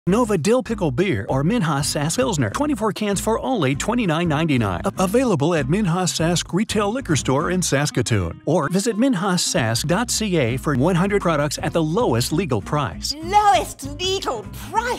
Nova Dill Pickle Beer or Minhas Sask Pilsner, 24 cans for only $29.99. Available at Minhas Sask Retail Liquor Store in Saskatoon. Or visit minhasask.ca for 100 products at the lowest legal price. Lowest legal price?